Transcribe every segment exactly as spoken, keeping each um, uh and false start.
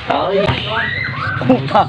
Ay. Puta.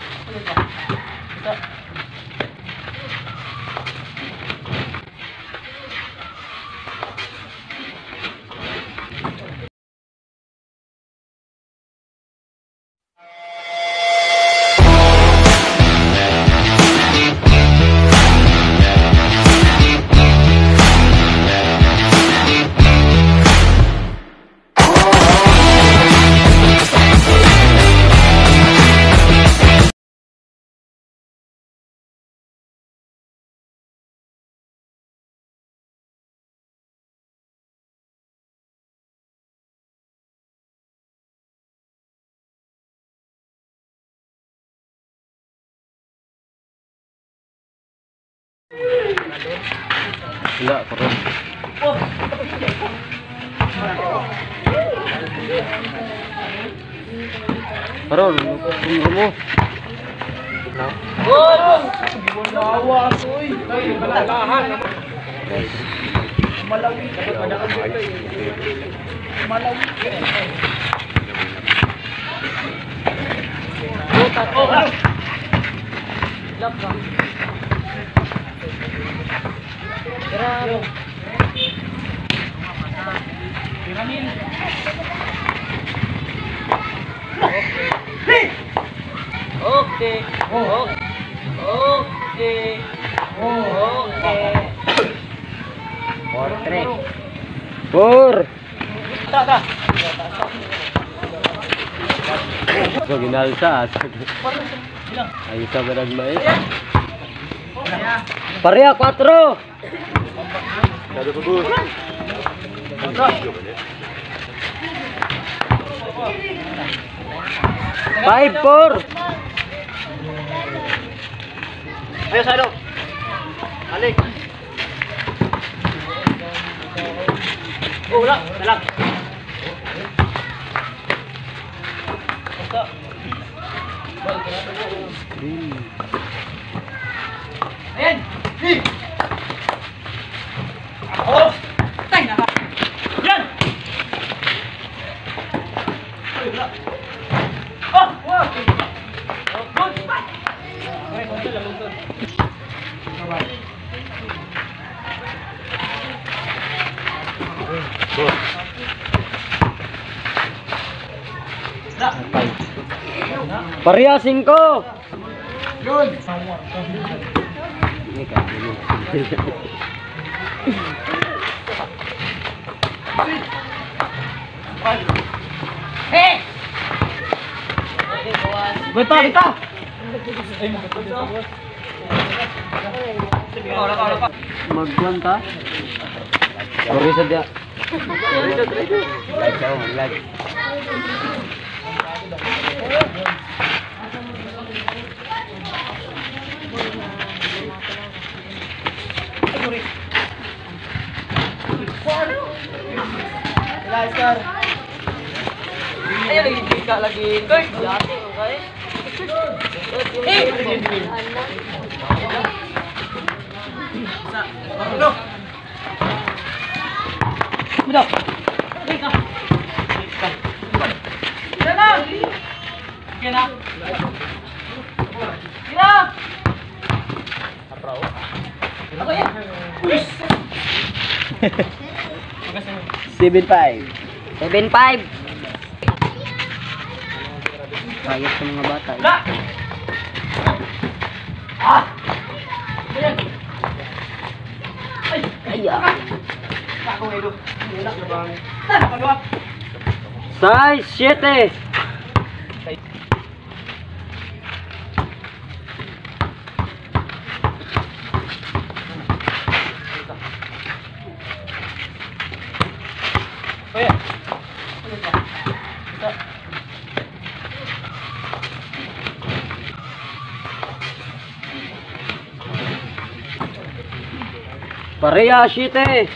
Wala, parang. Parang, tunggu mo. Oh! Nawa asoy. Malalahan. Malawi. Malawi. Oh, ano? Lap ka. Grabe. Piramin. Okay. Okay. Oh. Okay. Oh, okay. Four, three. Four. Ta, ta. So, ginalsa. Ayos sa barag mais. Pareha, quatro. Kada bagus. Five, four. Ayo, Sado. Balik. Oh, ulang, ulang. Ayan. Oh, tay na. Yan. Oh, wow. Good. Okay, konti lang lungkot. Pareha, cinco. Yun. Ini kan dulu. Hey. Beta, beta. Magkuhan ta? Sorry saja. Like daw, like. Laser. Ayo lagi jika lagi. Guys, jati okay. Eh. Ano? Mudah. Ika. Sana. Kena. Kena. Apa? Apa ya? Seven five. Seven five. Kayat sa mga bata. Eh. Ah! Ayan! Ay! Ay! Ah. Ako ito. Mulak na ba? Saan? Pagawa? Size siete. Ayan! Pareha, siete.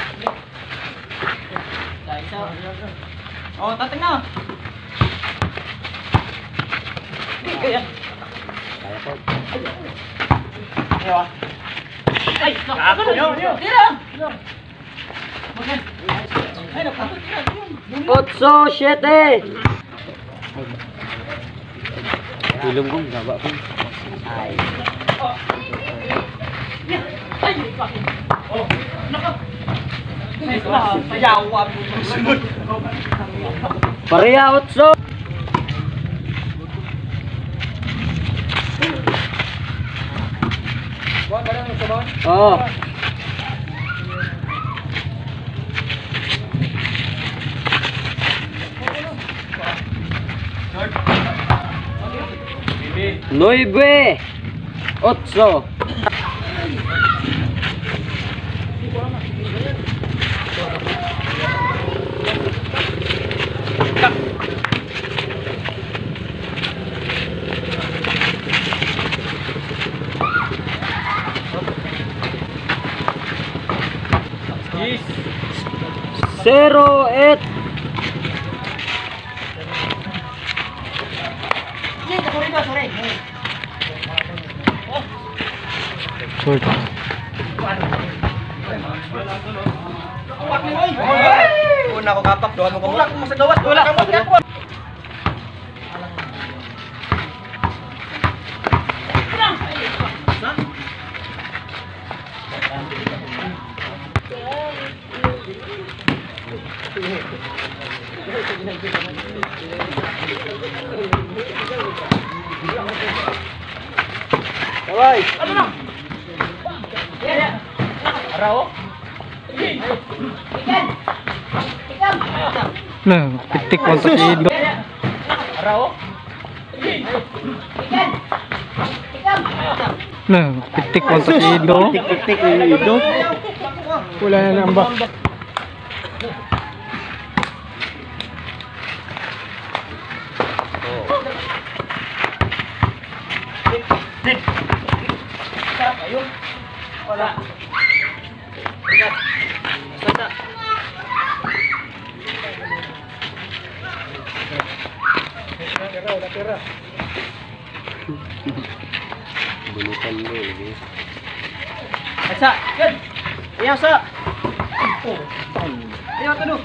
Oh, tateng na. Kaya po. Ayaw ah. Ay, nakakot. Yun, yun. Tira. Ay, nakakot. Otso, siete. Ilong ko, gaba ko. Ay. Ay, oh, naka. Sayaw ah. Pareha, otso. Oo. Nueve. Otso. Zero eight. Short. Una ko kapak, doon mo ko. Wala ko sa gawas, wala ka mo. Kaway. Ano na? Arao? Nah, pitik kontak ido. Arao? Nah, pitik kontak ido. Tik-tik yung ido. Wala na nambak. Sarap kayo? Wala. Basta. Bulutan mo eh. Sa, yan. Ayaw sa. Ayaw tanong.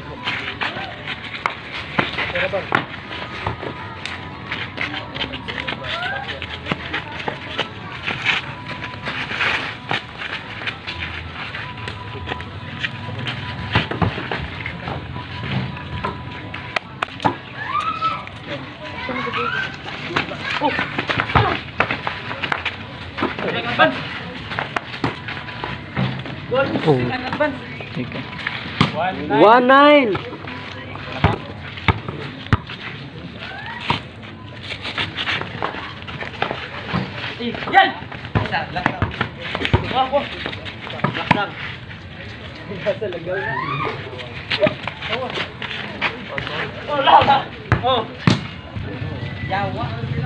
Oh. Ban. Oh. Ban. Ika. One nine. Yan. Lakang. Ako. Lakang. Basta lagaw na. Oh, lawa. Oh. Yawa.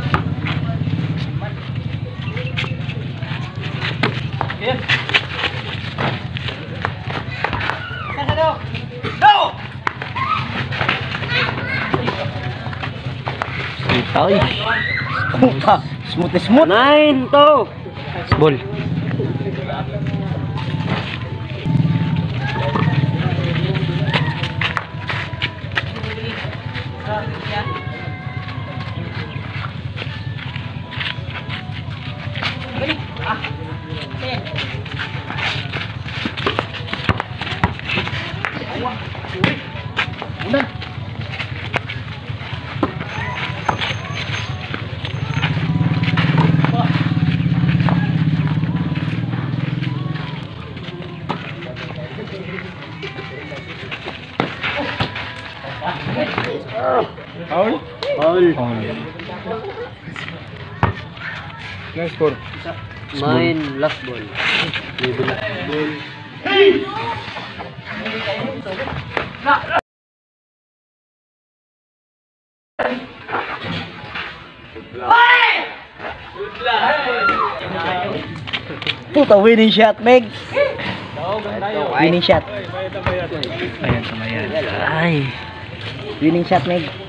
Yan. Sana daw. Go! Ay. Puta. Smooth smooth. Nine to. Ball. Ah. Ten. Unan. Foul? All. Foul. Nice score. Mine last ball. Maybe last ball. Puta, winning shot, Meg. Winning shot. Ayan, samayan. Ay. Winning shot, Meg.